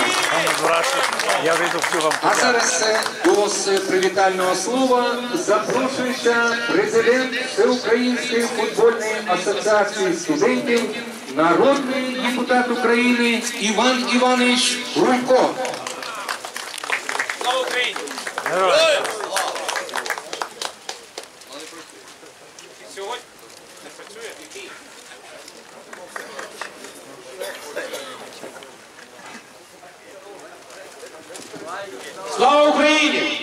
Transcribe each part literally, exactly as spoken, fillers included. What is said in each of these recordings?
А зараз до привітального слова запрошується президент Всеукраїнської футбольної асоціації студентів, народний депутат України Іван Іванович Руйко. Слава Україні! Сьогодні не працює? Слава Україні!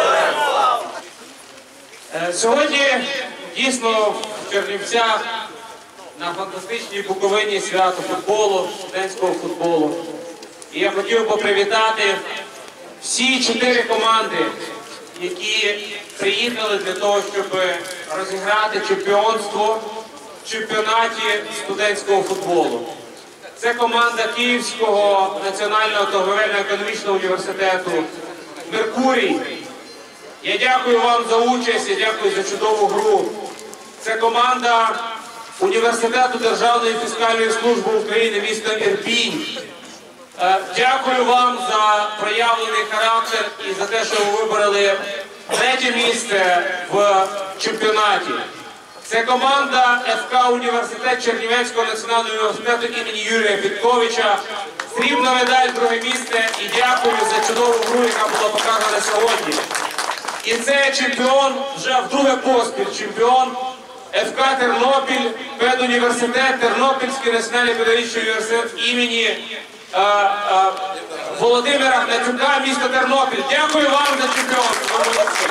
Сьогодні дійсно в Чернівцях на фантастичній Буковині свято футболу, студентського футболу. І я хотів би привітати всі чотири команди, які приїхали для того, щоб розіграти чемпіонство в чемпіонаті студентського футболу. Це команда Київського національного торговельно-економічного університету «Меркурій». Я дякую вам за участь, я дякую за чудову гру. Це команда Університету Державної фіскальної служби України міста Ірпінь. Дякую вам за проявлений характер і за те, що ви вибрали третє місце в чемпіонаті. Це команда еф ка «Університет Чернівецького національного університету імені Юрія Федьковича. Срібна медаль, друге місце. І дякую за чудову гру, яка була показана сьогодні. І це чемпіон, вже вдруге поспіль чемпіон еф ка «Тернопіль», педуніверситет, Тернопільський національний педагогічний університет імені а, а, Володимира Гнатюка, місто Тернопіль. Дякую вам за чемпіонство.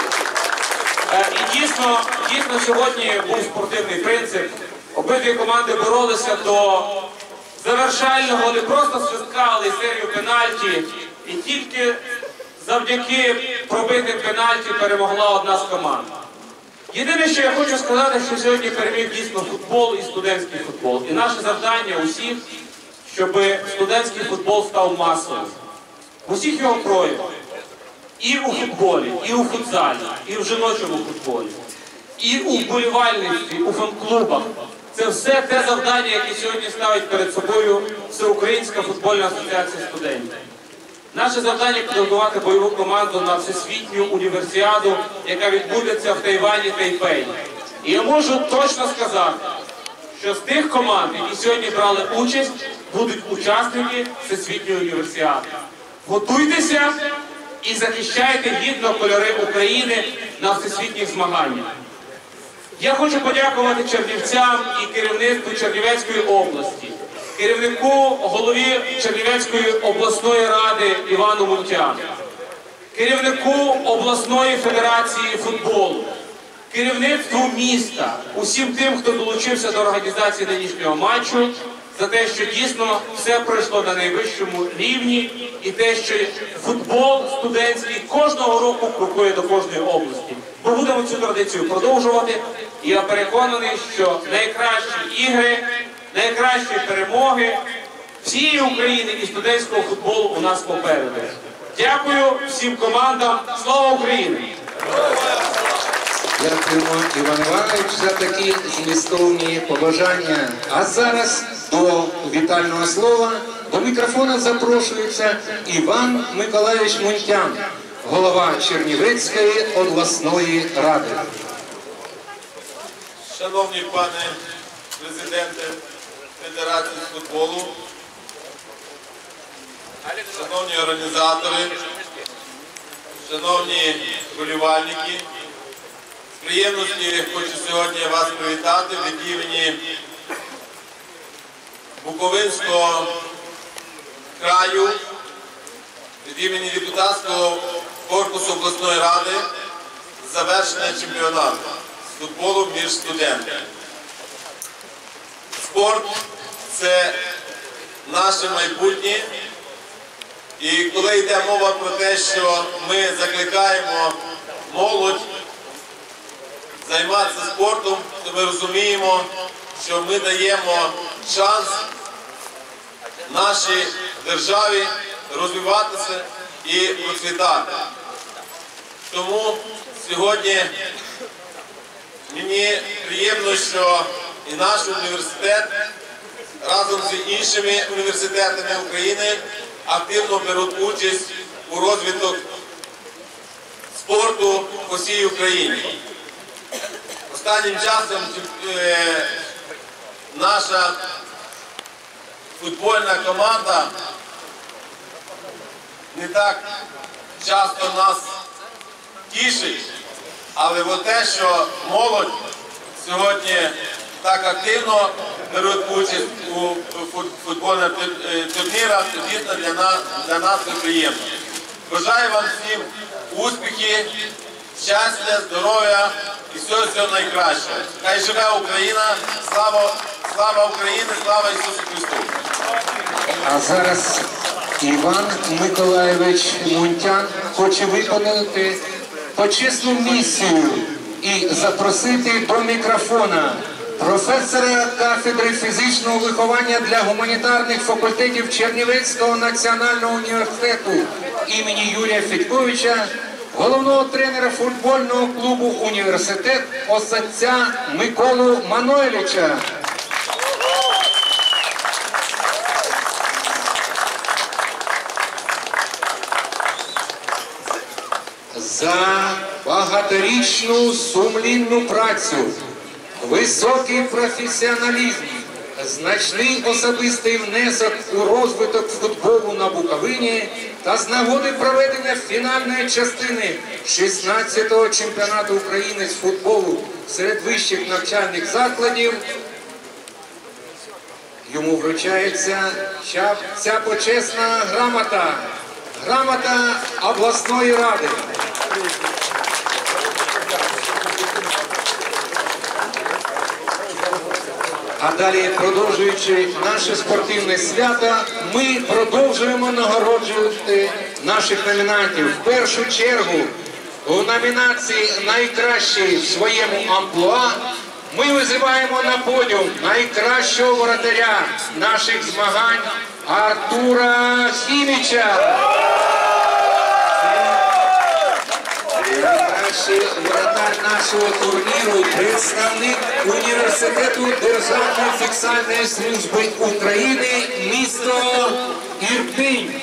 І дійсно, дійсно сьогодні був спортивний принцип. Обидві команди боролися до завершального, не просто свистка, але й серію пенальті. І тільки завдяки пробитим пенальті перемогла одна з команд. Єдине, що я хочу сказати, що сьогодні переміг дійсно футбол і студентський футбол. І наше завдання усіх, щоб студентський футбол став масовим. В усіх його проявах. І у футболі, і у футзалі, і в жіночому футболі, і у вболівальництві, у фан-клубах. Це все те завдання, яке сьогодні ставить перед собою Всеукраїнська футбольна асоціація студентів. Наше завдання – підготувати бойову команду на всесвітню універсіаду, яка відбудеться в Тайвані, Тайпей. І я можу точно сказати, що з тих команд, які сьогодні брали участь, будуть учасники всесвітньої універсіади. Готуйтеся і захищайте гідно кольори України на всесвітніх змаганнях. Я хочу подякувати чернівцям і керівництву Чернівецької області, керівнику, голові Чернівецької обласної ради Івану Мунтяну, керівнику обласної федерації футболу, керівництву міста, усім тим, хто долучився до організації нинішнього матчу, за те, що дійсно все пройшло на найвищому рівні і те, що футбол студентський кожного року крокує до кожної області. Ми будемо цю традицію продовжувати, і я переконаний, що найкращі ігри, найкращі перемоги всієї України і студентського футболу у нас попереду. Дякую всім командам. Слава Україні! Дякуємо, Іван Іванович, за такі змістовні побажання. А зараз до вітального слова, до мікрофона запрошується Іван Миколаївич Мунтян, голова Чернівецької обласної ради. Шановні пане президенте Федерації з футболу, шановні організатори, шановні вболівальники, з приємності хочу сьогодні вас привітати від імені Буковинського краю, від імені депутатського корпусу обласної ради з завершення чемпіонату з футболу між студентами. Спорт – це наше майбутнє. І коли йде мова про те, що ми закликаємо молодь займатися спортом, то ми розуміємо, що ми даємо шанс нашій державі розвиватися і процвітати. Тому сьогодні мені приємно, що і наш університет разом з іншими університетами України активно беруть участь у розвиток спорту по всій Україні. Останнім часом е, наша футбольна команда не так часто нас тішить, але от те, що молодь сьогодні так активно беруть участь у футбольних турнірах, дійсно для нас, для нас це приємно. Бажаю вам всім успіхів, щастя, здоров'я і всього, всього найкращого. Хай живе Україна, слава, слава Україні, слава Ісусу Христу! А зараз Іван Миколайович Мунтян хоче виконати почесну місію і запросити до мікрофона професора кафедри фізичного виховання для гуманітарних факультетів Чернівецького національного університету імені Юрія Федьковича, головного тренера футбольного клубу «Університет» отця Миколу Мануеліча. За багаторічну сумлінну працю, високий професіоналізм, значний особистий внесок у розвиток футболу на Буковині та з нагоди проведення фінальної частини шістнадцятого чемпіонату України з футболу серед вищих навчальних закладів йому вручається ця почесна грамота, грамота обласної ради. А далі, продовжуючи наше спортивне свято, ми продовжуємо нагороджувати наших номінантів. В першу чергу у номінації «Найкращий в своєму амплуа» ми визиваємо на подіум найкращого воротаря наших змагань Артура Хіміча. Найкращий воротар нашого турніру – представник університету Державної фіскальної служби України, місто Ірпінь.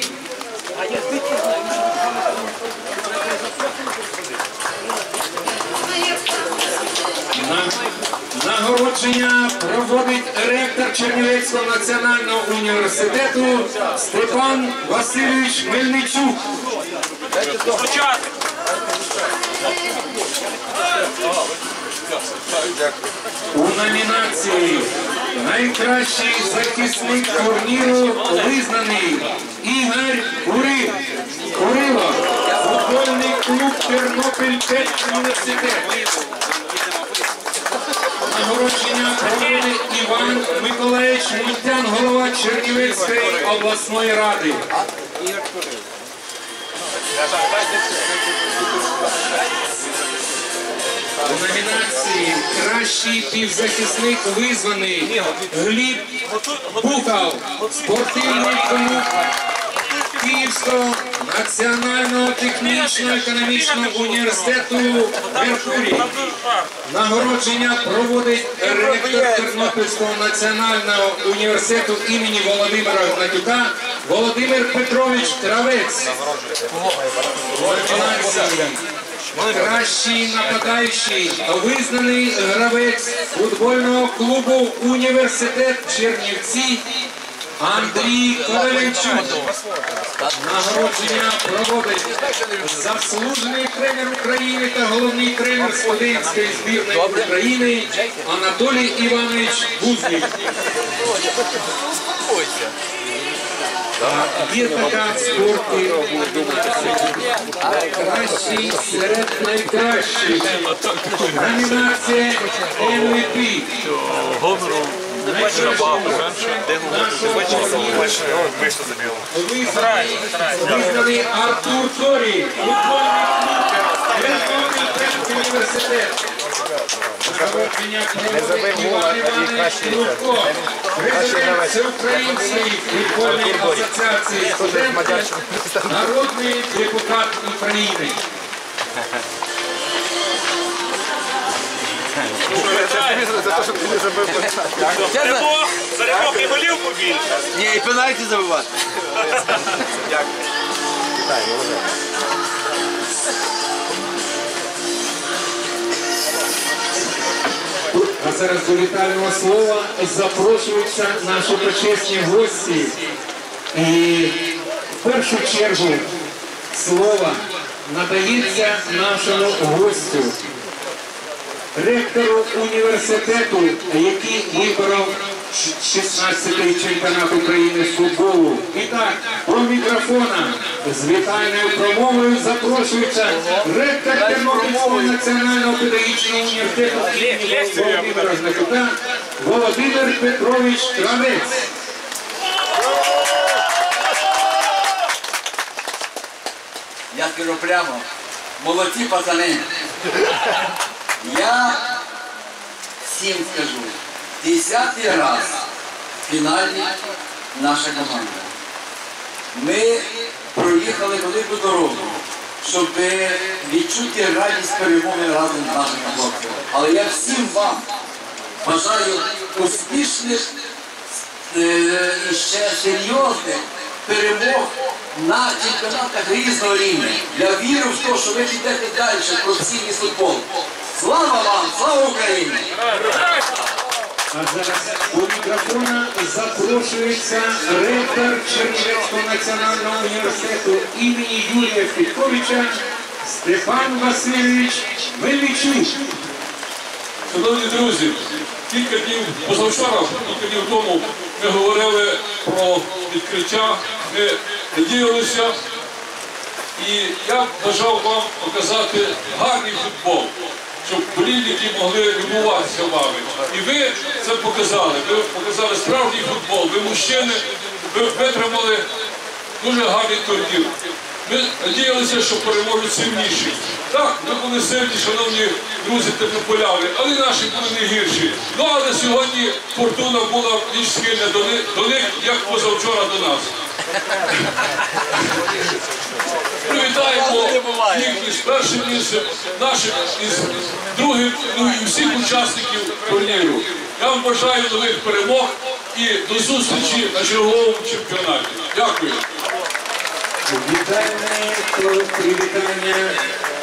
Нагородження проводить ректор Чернівецького національного університету Степан Васильович Мельничук. У номінації «Найкращий захисник турніру» визнаний Ігор Курил. Курило, футбольний клуб Тернопіль-Педуніверситет. Нагородження проводить Іван Миколайович Мунтян, голова Чернівецької обласної ради. У номінації «Кращий півзахисник» визваний Гліб Бухал, спортивний клуб Київського національного технічно-економічного університету «Меркурій». Нагородження проводить ректор Тернопільського національного університету імені Володимира Гнатюка Володимир Петрович Кравець. Кращий нападаючий визнаний гравець футбольного клубу «Університет Чернівці» Андрій Коваленчук. Нагородження проводить заслужений тренер України та головний тренер студентської збірної України Анатолій Іванович Бузник. Є така спорту найкращий серед найкращих. Номінація Ем Ві Пі. Визнаний Артур Торій, футбольний клуб Тернопіль університет. Нагородження проводить Іван Іванович Лубко, президент Всеукраїнської футбольної асоціації студентів, народний депутат України. Це Чесно? За рядок не болів побільше. Ні, і пенальті забивати. Дякую. А зараз до вітального слова запрошуються наші почесні гості. І в першу чергу слово надається нашому гостю, ректору університету, який виборов шістнадцятий чемпіонат України з футболу. І так, про мікрофона з вітальною промовою запрошується ректор Тернопільського національного педагогічного університету імені Володимира Гнатюка Володимир Петрович Кравець. Я скажу прямо, молодці пацани. Я всім скажу, десятий раз в фіналі наша команда. Ми проїхали велику дорогу, щоб відчути радість перемоги разом з нашими хлопцями. Але я всім вам бажаю успішних е, і ще серйозних перемог на чемпіонатах різного рівня. Я вірю в те, що ви підете далі професійний футбол. Слава вам! Слава Україні! А зараз до мікрофона запрошується ректор Чернівецького національного університету імені Юрія Федьковича Степан Васильович Мельничук. Шановні друзі, кілька днів позавчора, кілька днів тому ми говорили про відкриття, ми надіялися, і я бажав вам показати гарний футбол, щоб болільники могли любуватися вами. І ви це показали, ви показали справжній футбол, ви мужчини, ви витримали дуже гарний турнір. Ми надіялися, що переможуть сильніші. Так, ми були сильні, шановні друзі тернополяни, але наші були не гірші. Ну, але сьогодні фортуна була більш схильна до них, до них, як позавчора до нас. Привітаємо їх із першим місцем, нашим із другим, ну і всіх учасників турніру. Я вам бажаю нових перемог і до зустрічі на черговому чемпіонаті. Дякую. Вітальне привітання.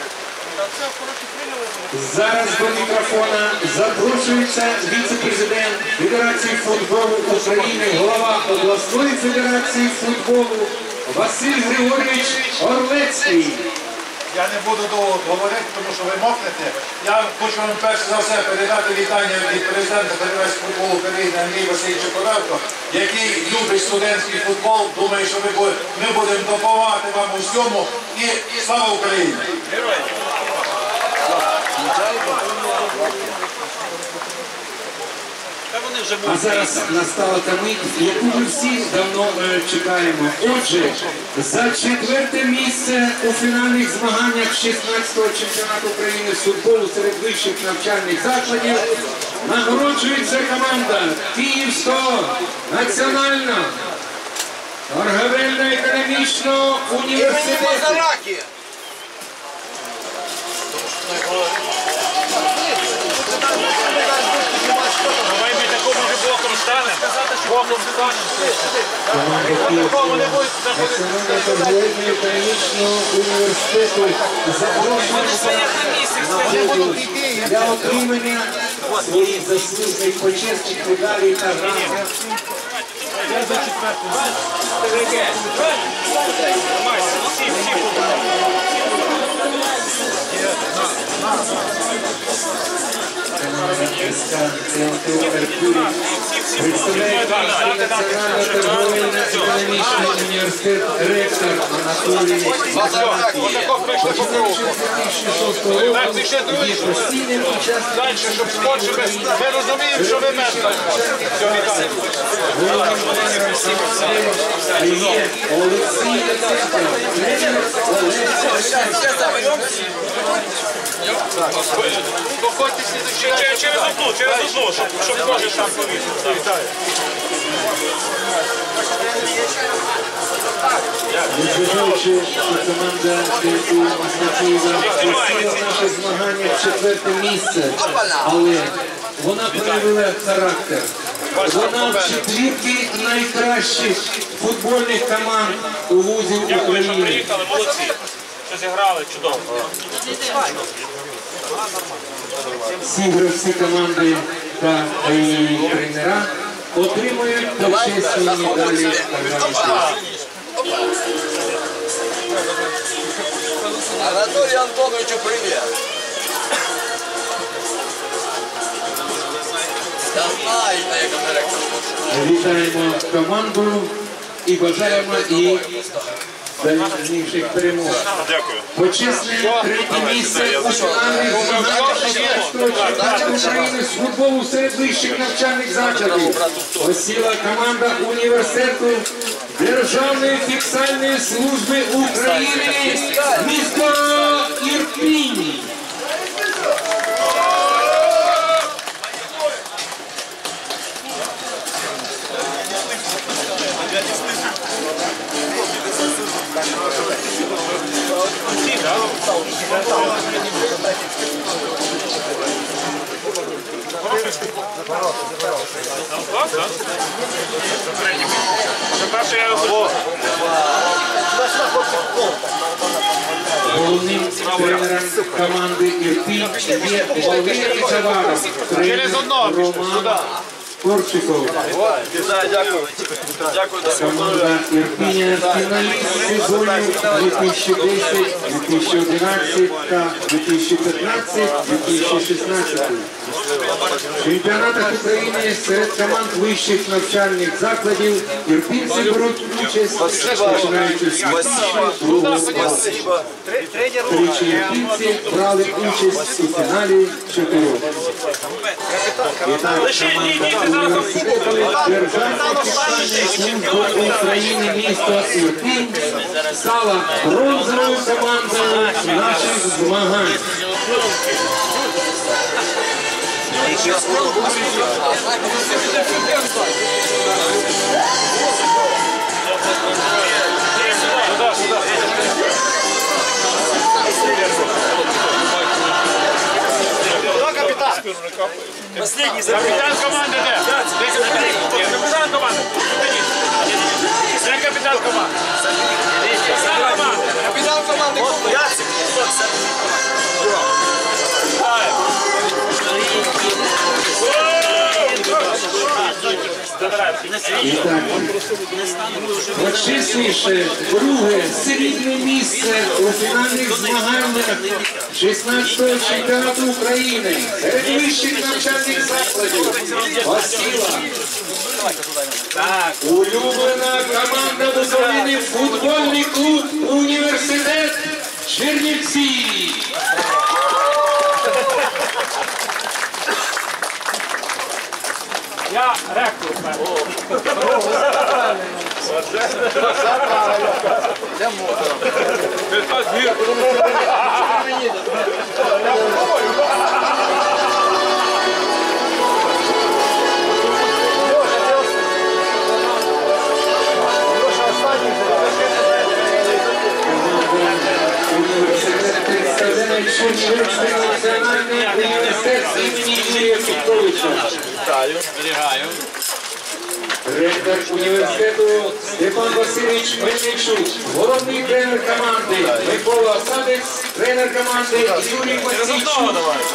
Зараз до мікрофона запрошується віце-президент Федерації футболу України, голова обласної федерації футболу Василь Григорович Орлецький. Я не буду довго говорити, тому що ви мокнете. Я хочу вам перш за все передати вітання від президента Федерації футболу України Андрія Васильовича Коровко, який любить студентський футбол. Думаю, що ми, ми будемо допомагати вам у всьому. І слава Україні! А зараз настала та мить, яку ми всі давно е, чекаємо. Отже, за четверте місце у фінальних змаганнях шістнадцятого чемпіонату України з футболу серед вищих навчальних закладів нагороджується команда Київського національного торговельно-економічного університету. Давай ми такому вже боком станемо. Боком Національного торговельно-економічного університету запрошується для отримання своїх заслужених почесних медалей та грамотів. Представляє Національний торговельно-економічний університет ректор Анатолій Васильович. Починаючи з дві тисячі шостого року є постійним учасником. Ми розуміємо, що ви мешкаєте. Є Олексій Яценко, тренер Олег. Через одну, через одну, щоб, щоб кожен там повісив. Вітаю. Незважаючи, що команда Києва посіла наше змагання в четверте місце, але вона проявила характер. Вона в четвірці найкращих футбольних команд у вузі Дякую, що України. приїхали, молодці. Що зіграли, чудово. Всі гравці команди та її тренера отримують почесні медалі та Анатолію Антоновичу привіт. Та знаєте, як директор. Вітаємо команду і бажаємо їй дальніших перемог. Дякую. Почесне третє місце у фінальних змаганнях шістнадцятого чемпіонату України з футболу серед вищих навчальних закладів посіла команда університету Державної фіксальної служби України місто Ірпінь. Головним тренером команди Ірпінь є Валерій Заваров, тренер Роман Корчиков. Команда Ірпіня фіналіст сезонів дві тисячі десять, дві тисячі одинадцять та дві тисячі п'ятнадцять - дві тисячі шістнадцять. В чемпіонатах України серед команд вищих навчальних закладів ірпінці беруть участь, починаючи з дві тисячі другого року. Тричі ірпінці брали участь у фіналі чотирьох. Державна фіксальна служба України місто Ірпінь стала бронзовою командою наших змагань. Последний капітан команди де? Капітан команди. Це капітан команди. Капітан команди. Капітан команди Яцик. І так, почесніше друге срібне місце у фінальних змаганнях шістнадцятого чемпіонату України серед вищих навчальних закладів посіла улюблена команда України футбольний клуб «Університет Чернівці». Я ректор. Університет представляє Чернівецький національний університет імені Юрія Федоровича. Ректор університету Степан Васильович Мельничук, головний тренер команди Микола Осадець, тренер команди Юрій Васильчук.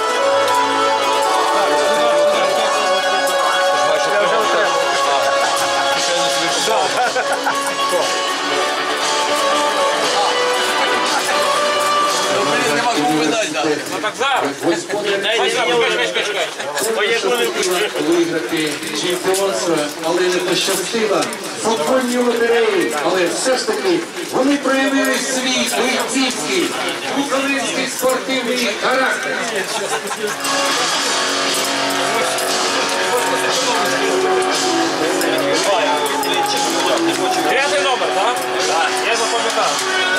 Ну так зараз. Виграти чемпіонство, але не пощастило. Футбольні лотереї, але все ж таки вони проявили свій бойцівський, український спортивний характер. Дев'ятий номер, так? Так. Я запам'ятав.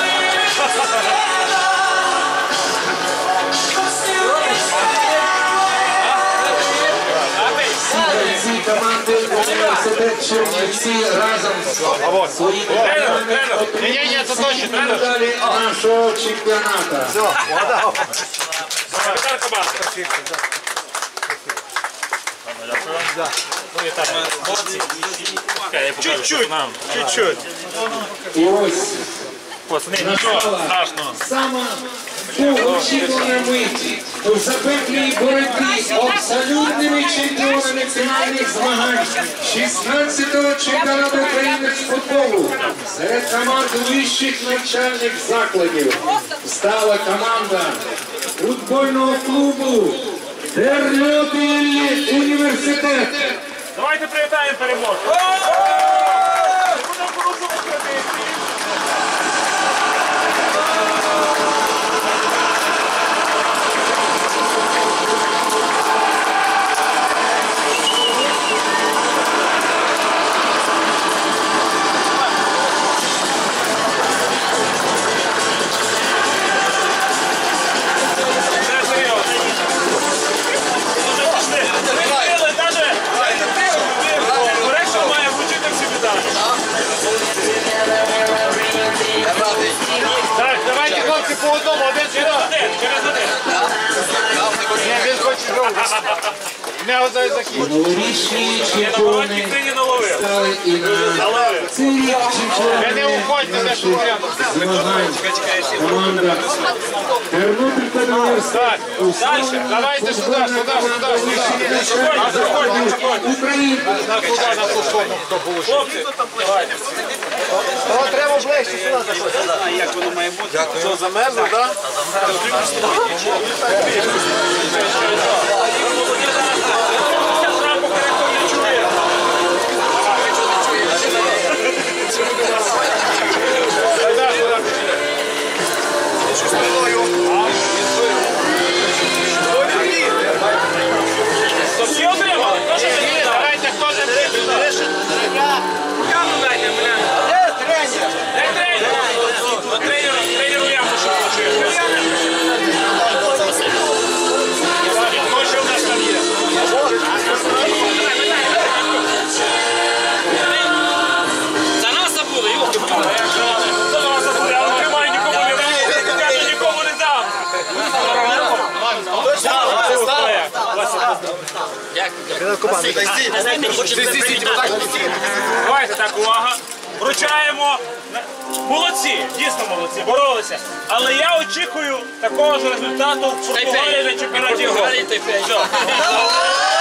Ці команди університет Чернівці разом з своїми командами отримали медалі нашого чемпіонату. Капітан команди. Чуть-чуть, чуть-чуть. І ось Пацани, нічого страшного. сама довгоочікувана мить у запеклій боротьбі абсолютними чемпіонами фінальних змагань шістнадцятого чемпіонату України з футболу серед команд вищих навчальних закладів стала команда футбольного клубу Тернопіль університет. Давайте привітаємо переможця. Так, давайте, хлопці, по одному, один сюди. Через один. Ні, він хоче жовтий. Не одай захід. Новорічні чемпіони стали і на цей рік Ви не уходьте, де ж порядок. змагань команда Тернопіль університет Дальше, давайте сюди, сюди, сюди, сюди. України. Хлопці, давайте. О, треба ближче сюди заходити. А як воно має бути? Що, замерзло, так? Всі отримали? Давайте, хто там вирішить? Дай тренер. До тренера, тренеру я мушу получити. Що у нас там є? За нас забули, йолки пали. За нас забули, я не тримаю нікому не дам. Я нікому не дам. Давайте так, увага. Вручаємо. Молодці, дійсно молодці, боролися. Але я очікую такого ж результату в Португалії на чемпіонаті Європи. Все.